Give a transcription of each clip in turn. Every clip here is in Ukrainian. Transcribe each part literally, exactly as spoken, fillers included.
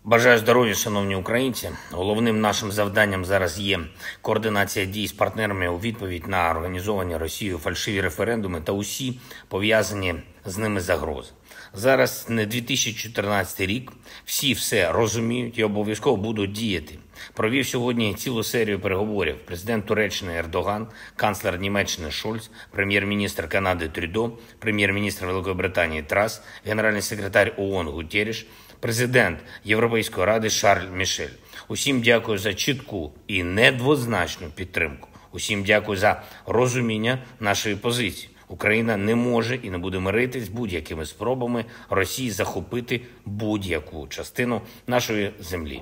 Бажаю здоров'я, шановні українці. Головним нашим завданням зараз є координація дій з партнерами у відповідь на організовані Росією фальшиві референдуми та усі пов'язані з ними загрози. Зараз не дві тисячі чотирнадцятий рік, всі все розуміють і обов'язково будуть діяти. Провів сьогодні цілу серію переговорів президент Туреччини Ердоган, канцлер Німеччини Шольц, прем'єр-міністр Канади Трюдо, прем'єр-міністр Великої Британії Трас, генеральний секретар ООН Гутерріш, президент Європейської ради Шарль Мішель. Усім дякую за чітку і недвозначну підтримку. Усім дякую за розуміння нашої позиції. Україна не може і не буде миритись з будь-якими спробами Росії захопити будь-яку частину нашої землі.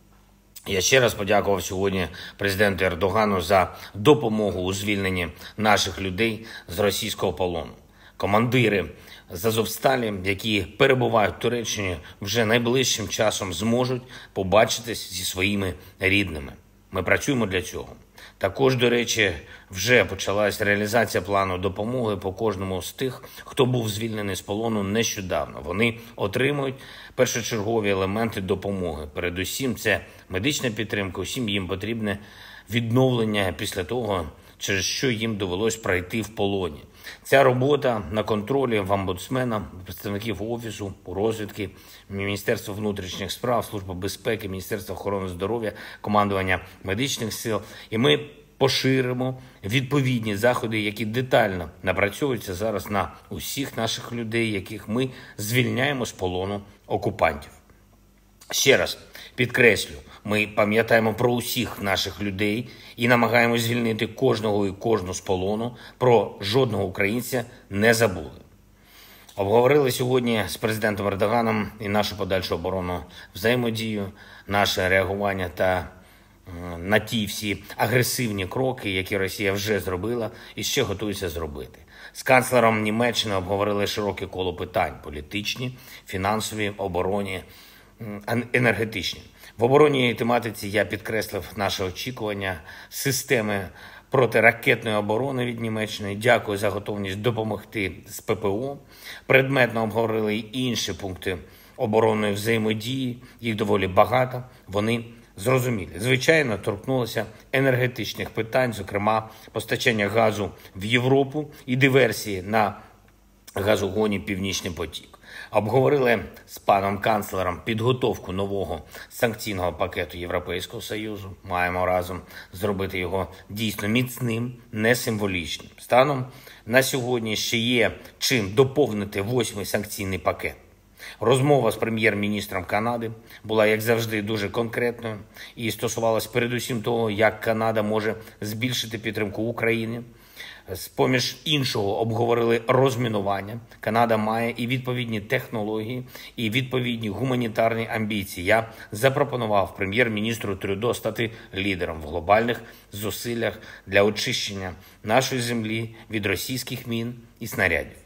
Я ще раз подякував сьогодні президенту Ердогану за допомогу у звільненні наших людей з російського полону. Командири з Азовсталі, які перебувають в Туреччині, вже найближчим часом зможуть побачитись зі своїми рідними. Ми працюємо для цього. Також, до речі, вже почалась реалізація плану допомоги по кожному з тих, хто був звільнений з полону нещодавно. Вони отримують першочергові елементи допомоги. Передусім, це медична підтримка, усім їм потрібне відновлення після того, через що їм довелось пройти в полоні. Ця робота на контролі в омбудсмена, представників Офісу, розвідки, Міністерства внутрішніх справ, Служби безпеки, Міністерства охорони здоров'я, командування медичних сил. І ми поширимо відповідні заходи, які детально напрацьовуються зараз на усіх наших людей, яких ми звільняємо з полону окупантів. Ще раз підкреслю, ми пам'ятаємо про усіх наших людей і намагаємося звільнити кожного і кожну з полону, про жодного українця не забули. Обговорили сьогодні з президентом Ердоганом і нашу подальшу оборонну взаємодію, наше реагування та на ті всі агресивні кроки, які Росія вже зробила і ще готується зробити. З канцлером Німеччини обговорили широке коло питань – політичні, фінансові, оборонні, енергетичні. В оборонній тематиці я підкреслив наше очікування системи протиракетної оборони від Німеччини. Дякую за готовність допомогти з ППО. Предметно обговорили й інші пункти оборонної взаємодії. Їх доволі багато. Вони зрозумілі. Звичайно, торкнулося енергетичних питань, зокрема постачання газу в Європу і диверсії на газогоні «Північний потік». Обговорили з паном канцлером підготовку нового санкційного пакету Європейського Союзу. Маємо разом зробити його дійсно міцним, не символічним. Станом на сьогодні ще є чим доповнити восьмий санкційний пакет. Розмова з прем'єр-міністром Канади була, як завжди, дуже конкретною і стосувалась передусім того, як Канада може збільшити підтримку України. З-поміж іншого обговорили розмінування. Канада має і відповідні технології, і відповідні гуманітарні амбіції. Я запропонував прем'єр-міністру Трюдо стати лідером в глобальних зусиллях для очищення нашої землі від російських мін і снарядів.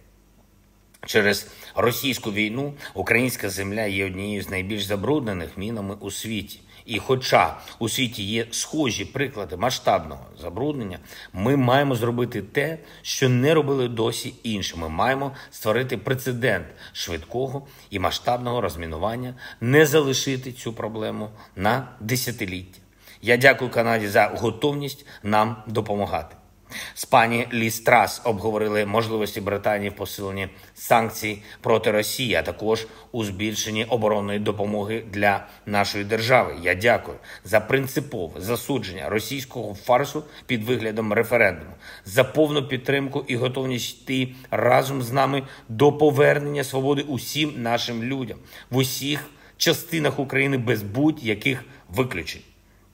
Через російську війну українська земля є однією з найбільш забруднених мінами у світі. І хоча у світі є схожі приклади масштабного забруднення, ми маємо зробити те, що не робили досі інші. Ми маємо створити прецедент швидкого і масштабного розмінування, не залишити цю проблему на десятиліття. Я дякую Канаді за готовність нам допомагати. З пані Ліз Трас обговорили можливості Британії в посиленні санкцій проти Росії, а також у збільшенні оборонної допомоги для нашої держави. Я дякую за принципове засудження російського фарсу під виглядом референдуму, за повну підтримку і готовність йти разом з нами до повернення свободи усім нашим людям в усіх частинах України без будь-яких виключень.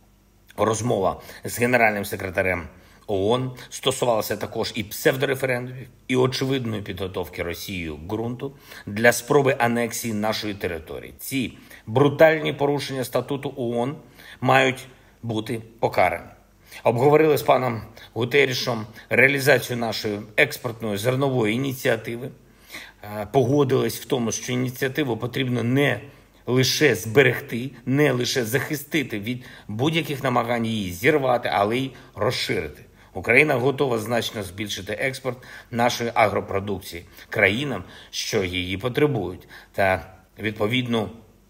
Розмова з генеральним секретарем ООН стосувалася також і псевдореферендумів, і очевидної підготовки Росією ґрунту для спроби анексії нашої території. Ці брутальні порушення статуту ООН мають бути покарані. Обговорили з паном Гутеррішем реалізацію нашої експортної зернової ініціативи. Погодились в тому, що ініціативу потрібно не лише зберегти, не лише захистити від будь-яких намагань її зірвати, але й розширити. Україна готова значно збільшити експорт нашої агропродукції країнам, що її потребують, та відповідну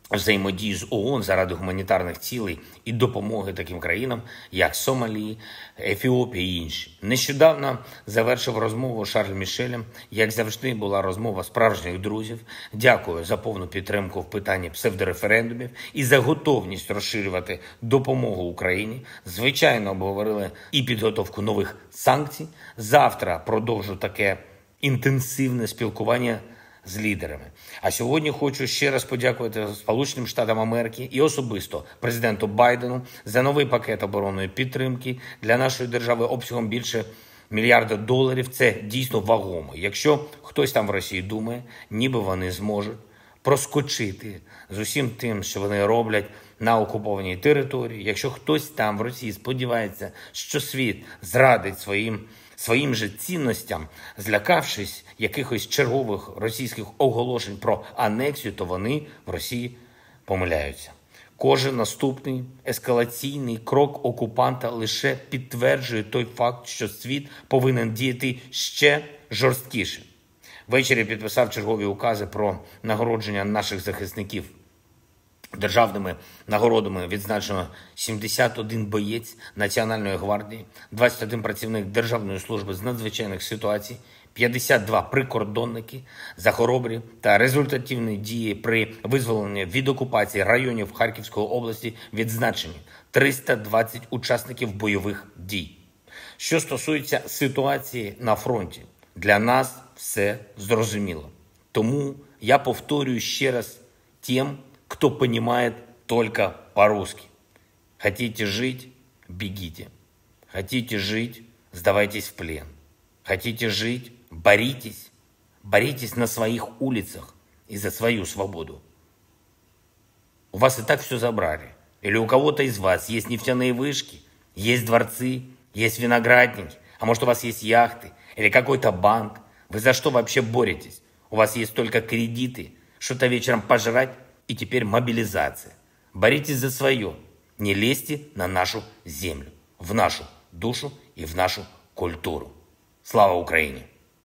взаємодію з ООН заради гуманітарних цілей і допомоги таким країнам, як Сомалі, Ефіопія і інші. Нещодавно завершив розмову з Шарлем Мішелем. Як завжди, була розмова справжніх друзів. Дякую за повну підтримку в питанні псевдореферендумів і за готовність розширювати допомогу Україні. Звичайно, обговорили і підготовку нових санкцій. Завтра продовжу таке інтенсивне спілкування з лідерами. А сьогодні хочу ще раз подякувати Сполученим Штатам Америки і особисто президенту Байдену за новий пакет оборонної підтримки для нашої держави обсягом більше мільярда доларів. Це дійсно вагомо. Якщо хтось там в Росії думає, ніби вони зможуть проскочити з усім тим, що вони роблять на окупованій території, якщо хтось там в Росії сподівається, що світ зрадить своїм своїм же цінностям, злякавшись якихось чергових російських оголошень про анексію, то вони в Росії помиляються. Кожен наступний ескалаційний крок окупанта лише підтверджує той факт, що світ повинен діяти ще жорсткіше. Ввечері підписав чергові укази про нагородження наших захисників. Державними нагородами відзначено сімдесят один боєць Національної гвардії, двадцять один працівник Державної служби з надзвичайних ситуацій, п'ятдесят два прикордонники за хоробрі та результативні дії при визволенні від окупації районів Харківської області, відзначені триста двадцять учасників бойових дій. Що стосується ситуації на фронті, для нас все зрозуміло. Тому я повторюю ще раз тим, кто понимает только по-русски. Хотите жить – бегите. Хотите жить – сдавайтесь в плен. Хотите жить – боритесь. Боритесь на своих улицах и за свою свободу. У вас и так все забрали. Или у кого-то из вас есть нефтяные вышки, есть дворцы, есть виноградники, а может у вас есть яхты или какой-то банк. Вы за что вообще боретесь? У вас есть только кредиты, что-то вечером пожрать, и теперь мобилизация. Боритесь за свое. Не лезьте на нашу землю, в нашу душу и в нашу культуру. Слава Украине!